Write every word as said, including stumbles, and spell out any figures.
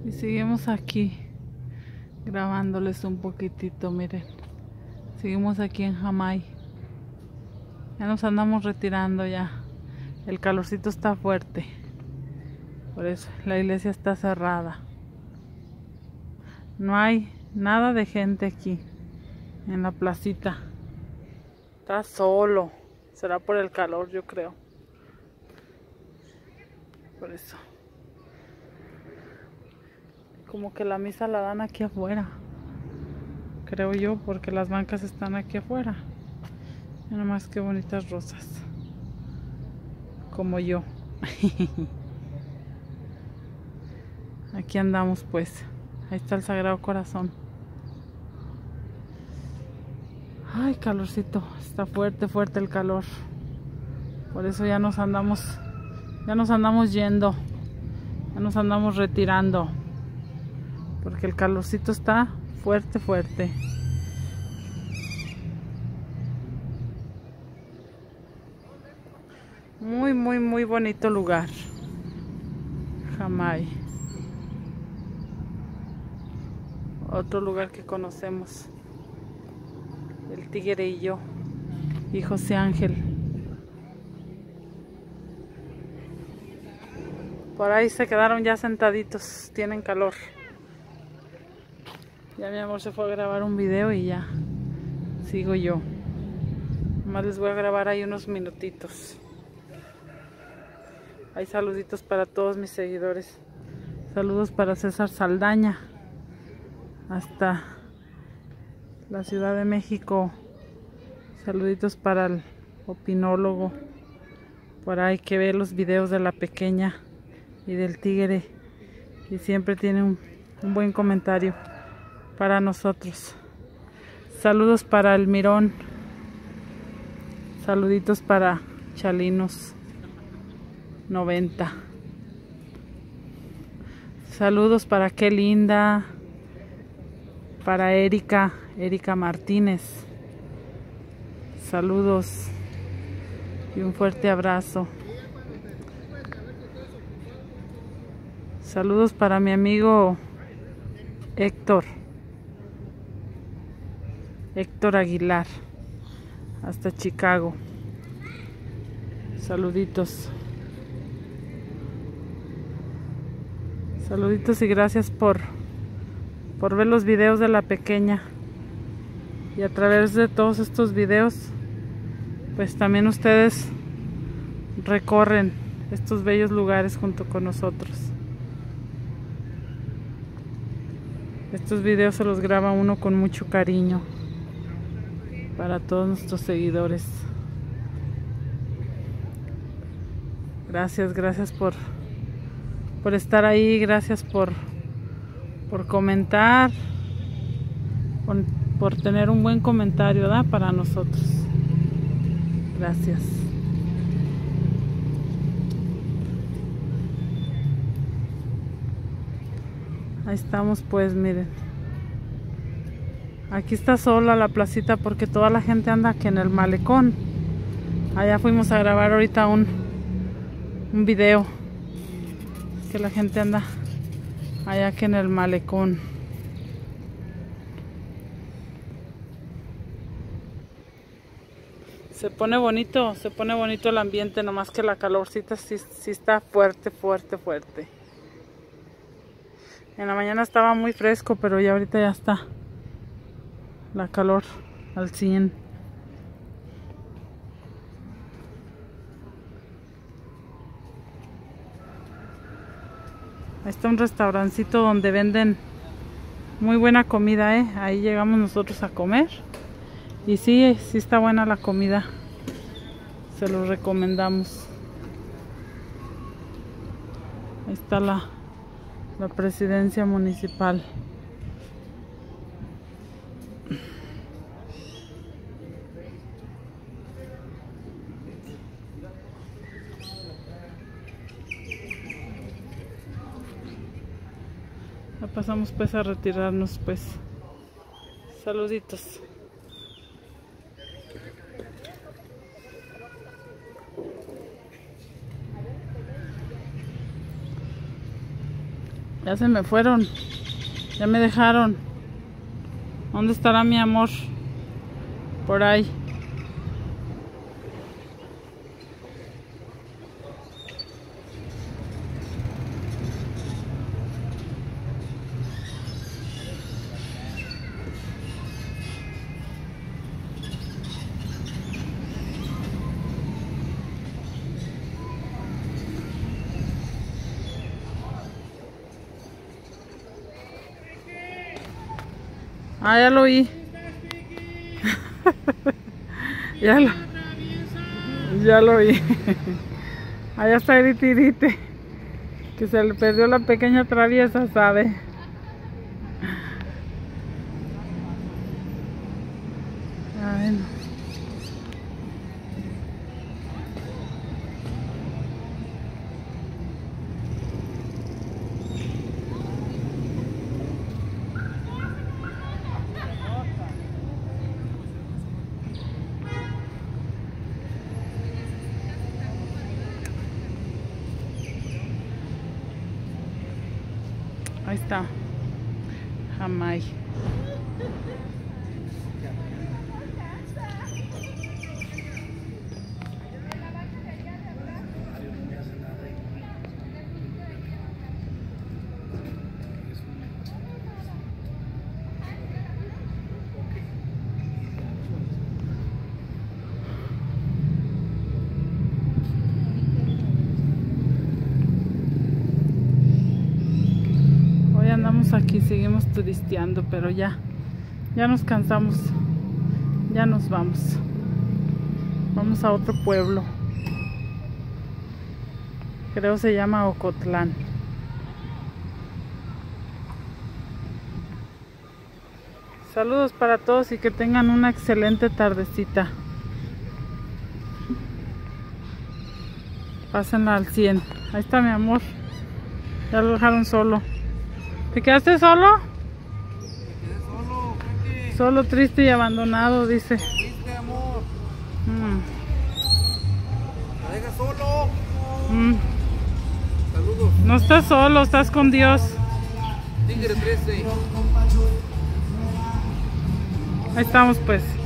Y seguimos aquí grabándoles un poquitito, miren. Seguimos aquí en Jamay. Ya nos andamos retirando ya. El calorcito está fuerte. Por eso la iglesia está cerrada. No hay nada de gente aquí en la placita. Está solo. Será por el calor, yo creo. Por eso. Como que la misa la dan aquí afuera. Creo yo, porque las bancas están aquí afuera. Nada más que bonitas rosas. Como yo. Aquí andamos pues. Ahí está el Sagrado Corazón. Ay, calorcito. Está fuerte, fuerte el calor. Por eso ya nos andamos, ya nos andamos yendo. Ya nos andamos retirando. Porque el calorcito está fuerte, fuerte. Muy, muy, muy bonito lugar. Jamay. Otro lugar que conocemos. El Tigre y yo. Y José Ángel. Por ahí se quedaron ya sentaditos. Tienen calor. Ya mi amor se fue a grabar un video y ya. Sigo yo. Nomás les voy a grabar ahí unos minutitos. Hay saluditos para todos mis seguidores. Saludos para César Saldaña. Hasta la Ciudad de México. Saluditos para el opinólogo. Por ahí que ve los videos de la pequeña y del tigre. Y siempre tiene un, un buen comentario para nosotros. Saludos para el Mirón. Saluditos para Chalinos noventa. Saludos para Qué Linda. Para Erika, Erika Martínez. Saludos y un fuerte abrazo. Saludos para mi amigo Héctor. Héctor Aguilar. Hasta Chicago. Saluditos. Saluditos y gracias por, por ver los videos de la pequeña. Y a través de todos estos videos, pues también ustedes recorren estos bellos lugares junto con nosotros. Estos videos se los graba uno con mucho cariño para todos nuestros seguidores. Gracias, gracias por, por estar ahí, gracias por, por comentar, por, por tener un buen comentario, ¿verdad? Para nosotros. Gracias. Ahí estamos pues, miren. Aquí está sola la placita porque toda la gente anda aquí en el malecón. Allá fuimos a grabar ahorita un, un video. Que la gente anda allá aquí en el malecón. Se pone bonito, se pone bonito el ambiente, nomás que la calorcita sí, sí está fuerte, fuerte, fuerte. En la mañana estaba muy fresco, pero ya ahorita ya está la calor al cien. Ahí está un restaurancito donde venden muy buena comida, ¿eh? Ahí llegamos nosotros a comer. Y sí, sí está buena la comida. Se los recomendamos. Ahí está la, la presidencia municipal. Ya pasamos pues a retirarnos pues. Saluditos. Ya se me fueron. Ya me dejaron. ¿Dónde estará mi amor? Por ahí. Ah, ya lo oí. ya lo Ya lo oí. Allá está el tirite. Que se le perdió la pequeña traviesa, ¿sabe? Ay, no. Ahí está. Jamai. Andamos aquí, seguimos turisteando, pero ya, ya nos cansamos, ya nos vamos, vamos a otro pueblo, creo se llama Ocotlán. Saludos para todos y que tengan una excelente tardecita. Pásenla al cien. Ahí está mi amor, ya lo dejaron solo. ¿Te quedaste solo? Me quedé solo, Peque. Solo, triste y abandonado, dice. Triste, amor. Mm. ¿Me dejas solo? Mm. Saludos. No estás solo, estás con Dios. Tigre trece. Ahí estamos pues.